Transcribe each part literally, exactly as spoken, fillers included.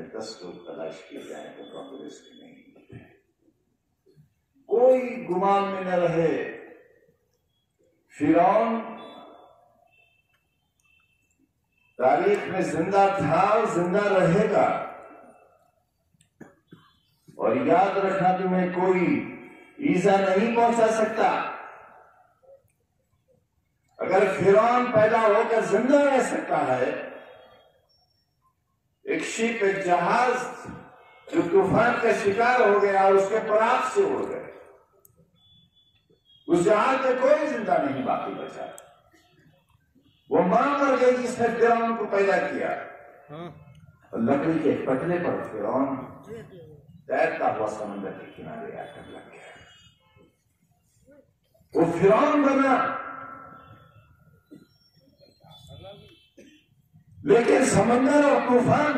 दस लोग तलाश किए जाए तो कांग्रेस के नहीं मिलते। कोई गुमान में न रहे, फिरौन तारीख में जिंदा था और जिंदा रहेगा। और याद रखना, तुम्हें कोई ईजा नहीं पहुंचा सकता। अगर फिरौन पैदा होकर जिंदा रह सकता है, एक शिप, एक जहाज जो तूफान का शिकार हो गया और उसके पराग से उड़ गए, उस जहाज में कोई जिंदा नहीं बाकी बचा। वो मां मर गई जिसने फिरौन को पैदा किया। और लकड़ी के पटले पर फिरौन तैरता हुआ समंदर के किनारे आकर लग गया। वो फिरौन बना, लेकिन समंदर और तूफान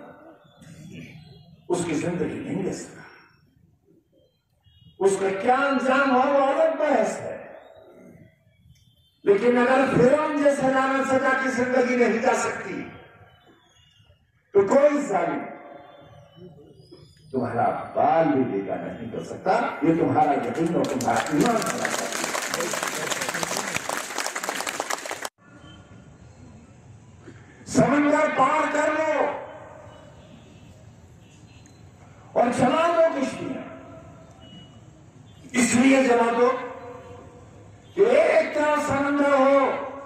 उसकी जिंदगी नहीं ले सका। उसका क्या अंजाम हो वो अलग बहस है। लेकिन अगर फिरौन जैसा लानत सजा की जिंदगी नहीं जा सकती, तो कोई जालिम तुम्हारा बाल भी लेगा नहीं कर सकता। ये तुम्हारा यकीन और तुम्हारा ईमान होना चाहिए। समंदर पार कर लो और चला दो किश्तियां। इसलिए जला दो कि एक तरफ समंदर हो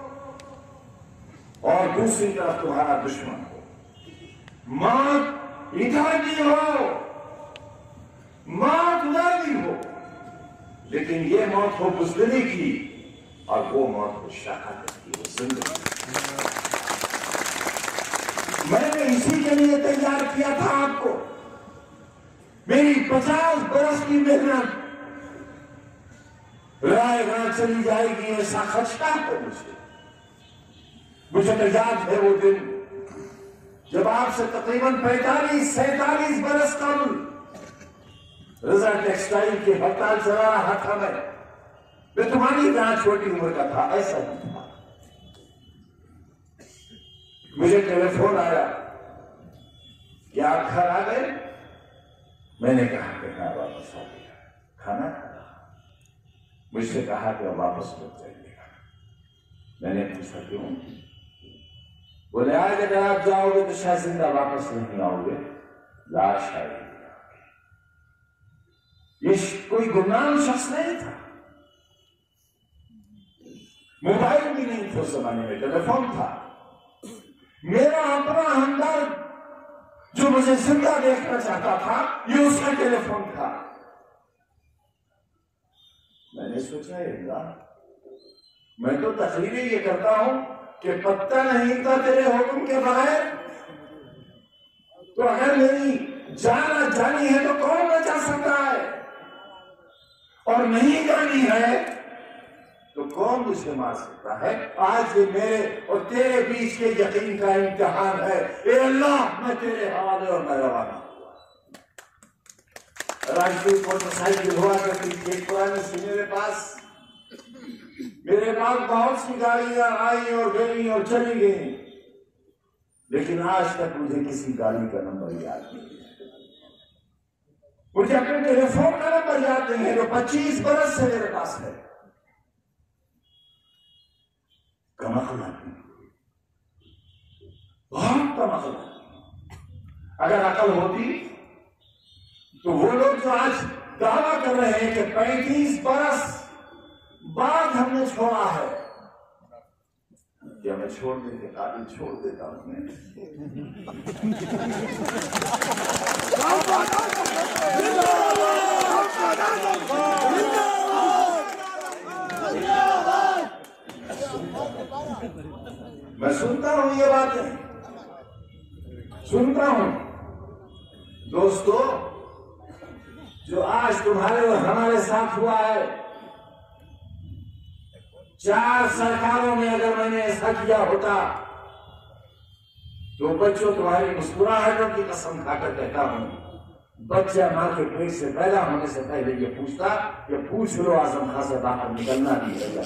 और दूसरी तरफ तुम्हारा दुश्मन हो। मौत इधर भी हो, मौत उधर भी हो, लेकिन ये मौत हो बुज़दिली की और वो मौत हो शहादत की, वो जिंदगी। मैंने इसी के लिए तैयार किया था आपको। मेरी पचास बरस की मेहनत रायगढ़ चली जाएगी, ऐसा खदशा है मुझे। मुझे तो याद है वो दिन जब आपसे तकरीबन पैंतालीस सैतालीस बरस कम रजा टेक्सटाइल की हड़ताल चला रहा था। मैं मैं तुम्हारी इतना छोटी उम्र का था, ऐसा नहीं था। मुझे टेलीफोन आया कि आप घर आ गए। मैंने कहा कि हाँ, वापस आ गया। खाना खाना मुझसे कहा कि वापस लौट जाइएगा। मैंने पूछा क्यों? बोले आज अगर आप जाओगे तो शायद जिंदा वापस नहीं आओगे, लाश आएगी। ये कोई गुमनाम शख्स नहीं था। मोबाइल भी नहीं थे उस जमाने में, टेलीफोन था। मेरा अपना हमदर्द जो मुझे जिंदा देखना चाहता था, ये उसका टेलीफोन था। मैंने सोचा है, मैं तो तकरीरें ये करता हूं कि पत्ता नहीं था तेरे हुक्म के बगैर, तो अगर मेरी जान जानी है तो कौन बचा सकता है, और नहीं जानी है तो कौन मुझे मार सकता है। आज ये मेरे और तेरे बीच के यकीन का इम्तिहान है। ए अल्लाह, मैं तेरे हवाले और मैं रवाना हुआ। राजदूत मोटरसाइकिल हुआ करती थी पुरानी सी मेरे पास। मेरे पास बहुत सी गाड़ियां आई और गई और चली गई, लेकिन आज तक मुझे किसी गाड़ी का नंबर याद नहीं है। मुझे अपने टेलीफोन का नंबर याद नहीं है जो पच्चीस बरस से मेरे पास है। कमाल आदमी, बहुत कमाल आदमी। अगर अकल होती तो वो लोग जो आज दावा कर रहे हैं कि पैंतीस बरस बाद हमने छोड़ा है, क्या मैं छोड़ देते? काबिल छोड़ देता हूं मैं। मैं सुनता हूं ये बातें, सुनता हूं। दोस्तों, जो आज तुम्हारे और हमारे साथ हुआ है, चार सरकारों में अगर मैंने ऐसा किया होता तो बच्चों, तुम्हारी मुस्कुराहटों की कसम खाकर कहता हूं, बच्चा मां के पेट से पैदा होने से पहले ये पूछता कि पूछ लो आजम खां से बाहर निकलना भी है।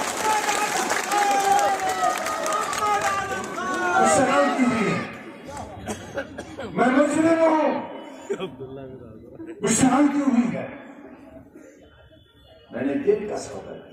हुई है मैं मुजरिम हूं, विशाल क्यों हुई है? मैंने दिल का सौदा